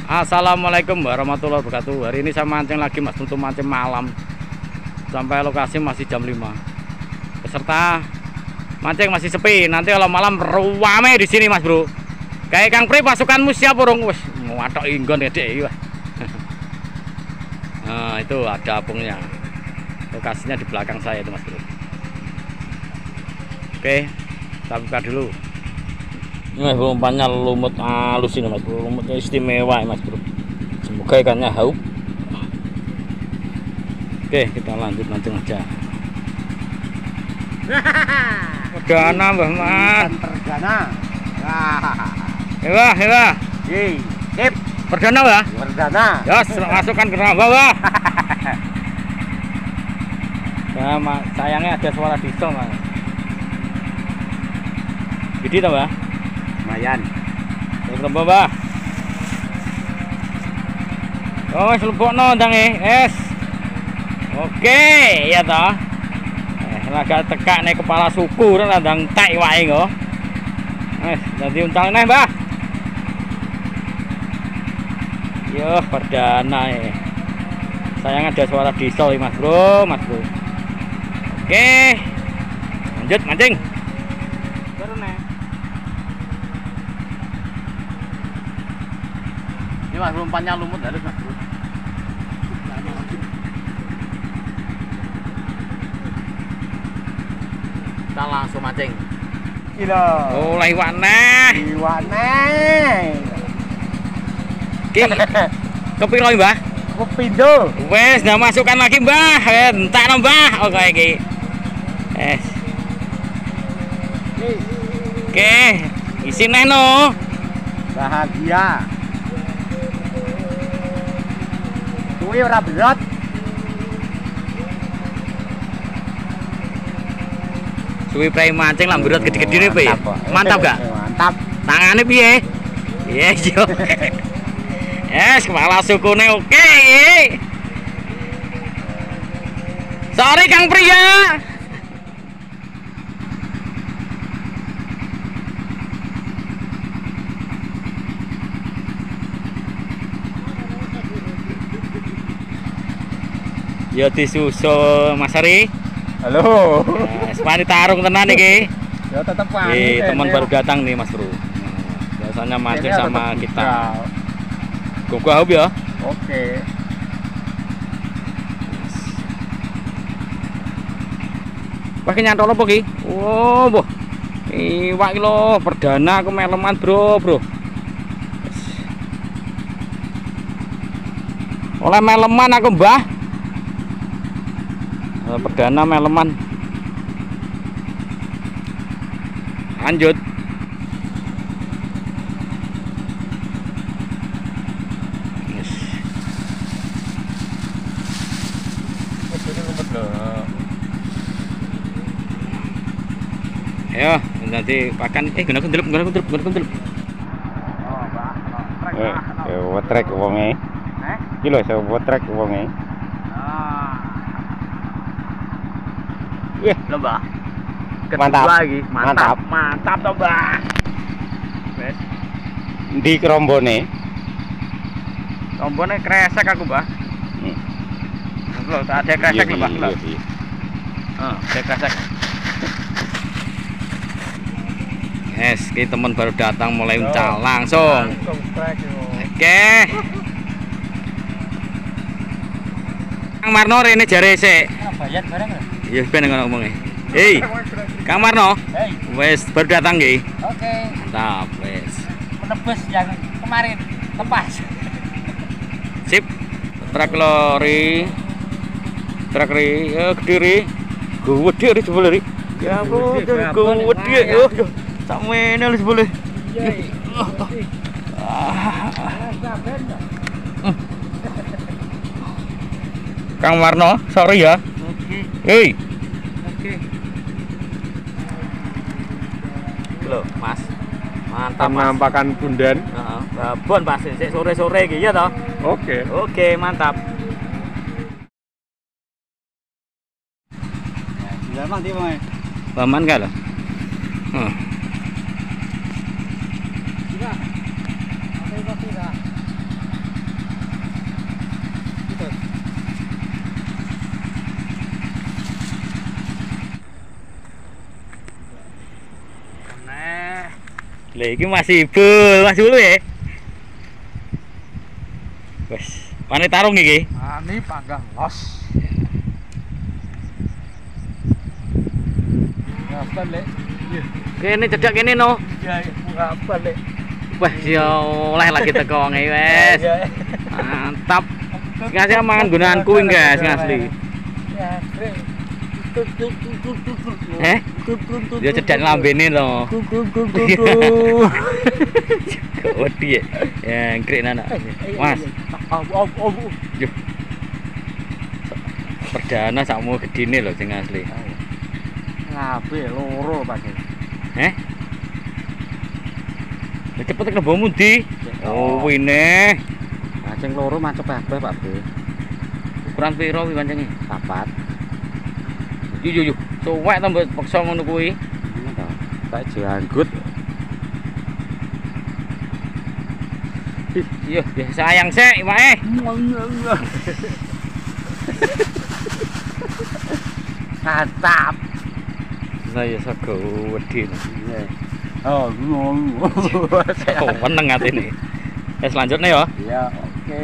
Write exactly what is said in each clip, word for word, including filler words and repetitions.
Assalamualaikum warahmatullahi wabarakatuh. Hari ini saya mancing lagi mas, untuk mancing malam. Sampai lokasi masih jam lima. Peserta mancing masih sepi. Nanti kalau malam ruame di sini mas bro. Kayak Kang Pri pasukanmu siap urung wis watok inggon gede ya. Nah itu ada apungnya. Lokasinya di belakang saya itu mas bro. Oke, kita buka dulu. Ini umpannya lumut halus ini mas bro, lumutnya istimewa mas bro. Semoga ikannya haup. Oke, kita lanjut mancing aja. Perdana Mbah Man. Perdana. Hewa, hewa. Hei, sip. Perdana Mbah. Perdana. Yos, masukkan ke dalam bawah. Nah, sayangnya ada suara diesel mas. Gede toh Mbah? Lumayan. Terus Mbah. Oh, wis lebokno ndang e. Es. Oke, ya toh. Eh, laga tekak nek kepala suku ora ndang tek wae kok. Wis, dadi untal neh, Mbah. Yo, perdana e. Sayang ada suara diesel Mas Bro, Mas Bro. Oke. Lanjut mancing. Ini mas umpannya lumut halus mas bro. Kita langsung mancing. Gila. Oh, iwak neh. Iwak neh. Ki. Kepiro Mbah? Kepindo. Wes, ndak masukkan lagi Mbah. Entak Mbah. Oke iki. Es. Oke, isi neh no. Bahagia. Kuwi ora berat. Suwi prei mancing lah berat gede-gede piye? Mantap gak? Mantap. Tangane piye? Iya, yo. Yes, kepala sukune oke. Sorry Kang Pria. Ya disusul Mas Ari. Halo. Wes wani tarung tenan iki. Ya tetep wani. Eh, teman baru datang nih Mas Bro. Biasanya mancing sama kita. Gua haup ya. Oke. Wah ki nyantol apa ki? Oh, boh. Iwak iki lho, perdana aku meleman, Bro, Bro. Oleh meleman aku, Mbah. Perdana meleman. Lanjut. Yes. Ayo, nanti pakan eh guna kundelep, guna kundelep, guna kundelep. Oh, Mbak. Eh, eh wetrek wonge. Eh? Iki lho saya wetrek wonge. Wih, lo Mbak. Mantap. Lagi. Mantap. Mantap toh, Mbak. Wes. Di kerombone. Tombone kresek aku, Mbak. Hmm. Loh, tak ada kresek lho, Mbak. Iya, iya. Heeh, ada kresek. Yes, kita teman baru datang mulai uncal langsung. Langsung strike yo. Oke. Kang Marno rene jare sik. Bayar bareng lho. Ya ben ngomongnya. Hei, Kang Marno. Hei. Wes baru datang nggih. Oke. Mantap, wes. Menebus yang kemarin lepas. Sip. Truk lori. Truk ri, ya Kediri. Gede ri jebule ri. Ya ampun, gede yo yo. Sakmene wis boleh. Kang Marno, sorry ya. Oke. Hei. Oke. Loh, Mas. Mantap, Mas. Penampakan bundan. Heeh. Babon pas sik sore-sore iki ya toh. Oke. Oke, mantap. Ya, Bang, di Bang. Paman enggak loh? Hmm. Tidak. Oke, oke, Lah iki masih bul, masih bulu ya. Wes, pane tarung iki. Ah, ini panggang los. Apa lek? Iya. Kene cedak kene no. Iya, apa lek? Wah, ya oleh lagi teko nge wes. Mantap. Ngasih mangan gunaan kuwi guys, asli. Ya, Eh? Dia cedak lambene to. Wedi ya. Ya, ngkrek anak. Mas. Yo. Perdana sakmu gedine lho sing asli. Ngabe loro Pak. Eh? Cepet ke bomu ndi? Oh, wine. Pancing loro macet kabeh Pak Bu. Ukuran piro wi pancenge? Papat. Yo yo yo. Suwek to mbok paksa ngono kuwi. Ngono to. Tak janggut. Iya, ya sayang sik, wae. Mantap. Saya sago wedi. Oh, ngono. Oh, meneng atine. Eh, selanjutnya ya. Iya, oke.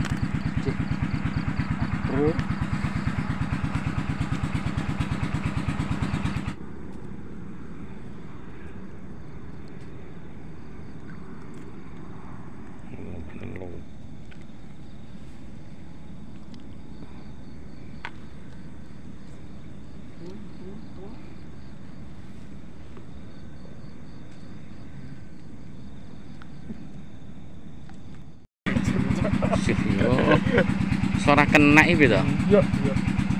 Bro. Yo. Ora kena iki to. Iya, iya.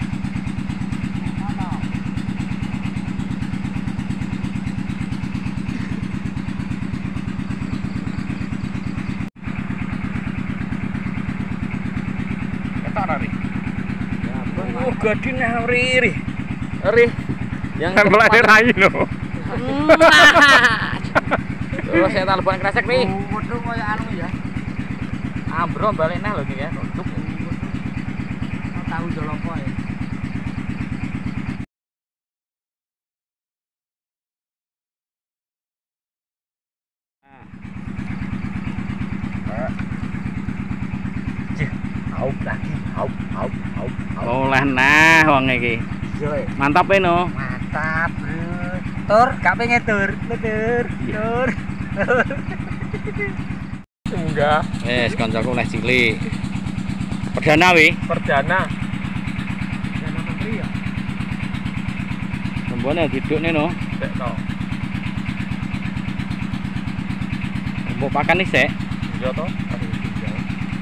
Ketok ora ri. Oh, gadine ri. Ri. Yang Mulane rai lho. Terus saya telepon kresek nih. Waduh koyo anu ya. Ambro balik neh lho iki ya. Tutup. Tahu jolopo ya. Haup lagi, haup, haup, haup, haup. Oleh nah wong iki. Mantap e no. Mantap, Bro. Tur, gak pengen tur, tur, tur. Enggak, Wes kancaku oleh cilik. Perdana wi. perdana. Jangan menteri ya. Rembone didukne no. Sik to. Mbok pakan nih sik. Iya to. Aduh, tinggal.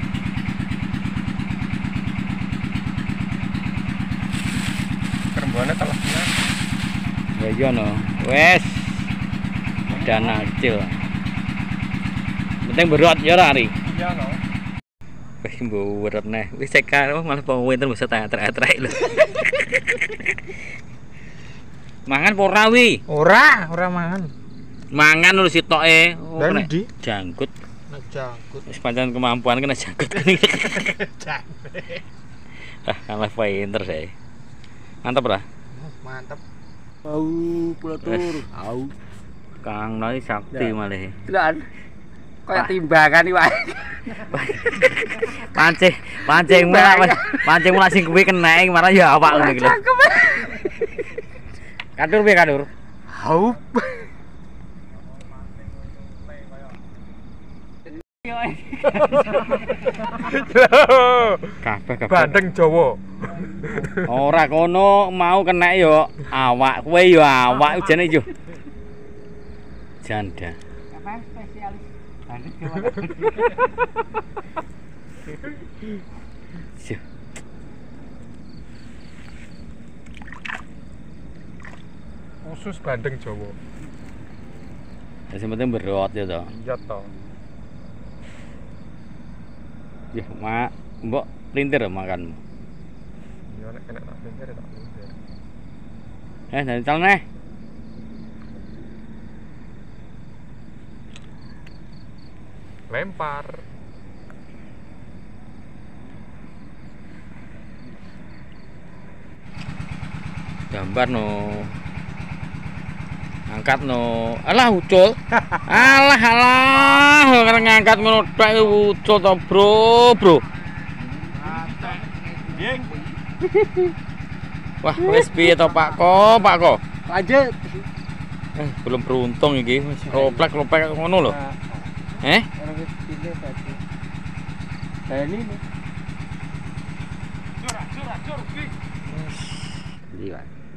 Kerembone telesnya. Ya iya no. Wes. Perdana kecil. Penting berat ya ora ri. Iya no. Wis mbok berat neh. Wis cekar malah pawenten bisa tetrek-tetrek lho. Mangan apa ora wi? Ora, ora mangan. Mangan lho sitoke. Oh, Dan kena di? jangkut. Nek jangkut. Wis pancen kemampuan kena jangkut. Ah, kalah pinter saya. Mantap ora? Mantap. Au, pulatur. Au. Kang Noi sakti malah. Tenan. Kayak timbangan iki wae. Pancing, pancing mulai pancing mulai sing kuwi kena marah ya awak ngono iki lho. Kadur piye kadur? Haup. Kabeh kabeh. Bandeng Jawa. Ora kono mau kena yo awak kowe yo awak jane yo. Janda. Apa spesialis bandeng Jawa? Sih. Khusus bandeng Jawa. Sing penting berot ya to. Iya to. Ya, mak, mbok lintir makan. Iya nek kena tak pinggir tak pinggir. Eh, dari tal neh. Lempar. Gambar no. ngangkat no. Alah ucul. Alah alah karena ngangkat ngono tok ucul to, Bro, Bro. Wah, wis piye to, Pak Ko, Pak Ko? Lanjut. Eh, belum beruntung iki. Wis roplek-roplek ngono lho. Eh? Orang wis pilih tadi. Kayak ini nih. Curah, curah, curah, Bik. Iya.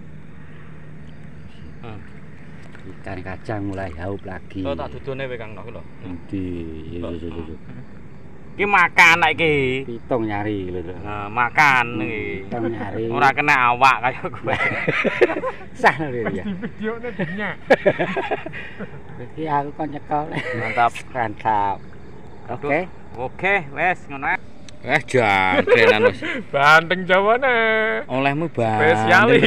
Hmm. Ikan kacang mulai haup lagi. Oh, tak dudune kowe Kang Nok lho. Endi? Iya iya iya. Iki makan nek iki. Pitung nyari lho. Nah, makan iki. Pitung nyari. Ora kena awak kaya kowe. Sah lho ya. Di videone dinyak. Iki aku kon nyekel. Mantap. Mantap. Oke. Oke, wes ngono ae. Eh, jangkrenan wis. Bandeng Jawane. Olehmu bang. Spesiali.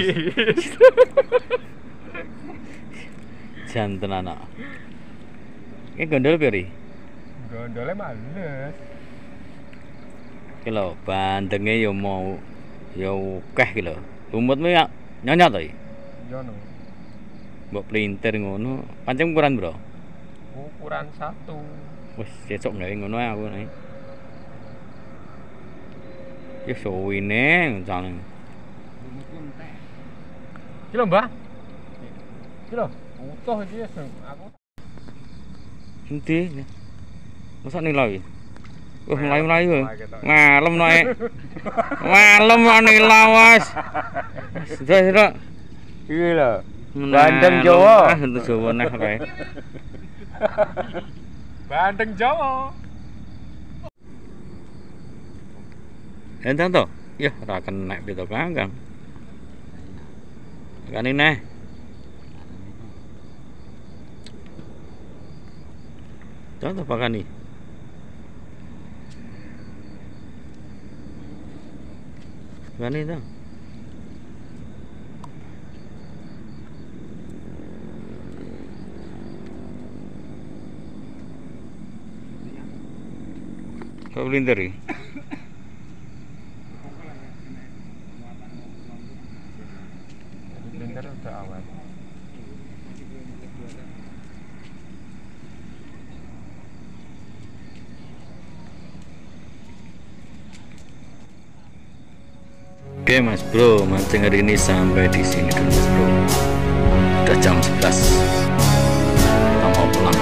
Janten anak. Iki gondol piri? Gondole males. Iki lho, bandenge ya mau ya akeh iki lho. Lumutmu ya nyonyot to iki. Yo no. Mbok plintir ngono. Pancen ukuran, Bro? Ukuran satu. Wis cecok gawe ngono ae aku nek. Ya suwine jane. Iki lho, Mbah. Iki lho, utuh iki wis aku. Endi? Masa nilai? Wah, mulai-mulai wae. Ngalem noe. Ngalem kok nilai wis. Sudah, sudah. Iki lho. Bandeng Jawa. Bandeng Jawa neh kae. Bandeng Jawa. Enten to? Ya, ora kenek pito kangkang. Kan ini. Contoh pakan nih. Kan itu. Kau blinter ya? Blinter udah awet. Oke Mas Bro, mancing hari ini sampai di sini dulu Mas Bro. Udah jam sebelas. Kita mau pulang.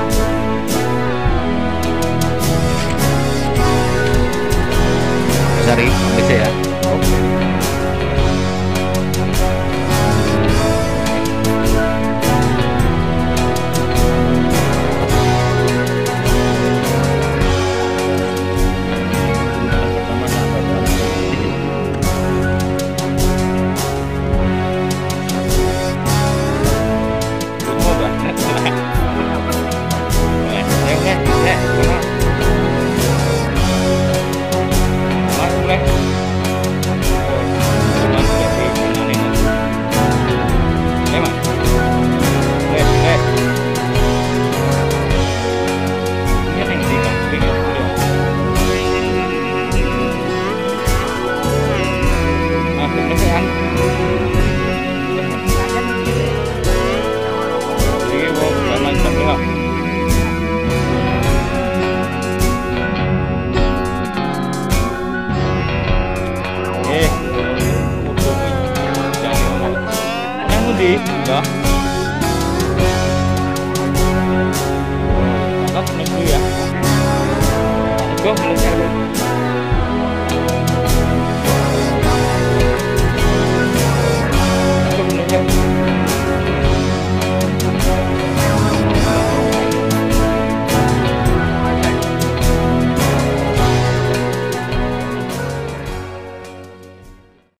Mas Ari, bisa ya? Ya. Cakep nih ya. Go, belum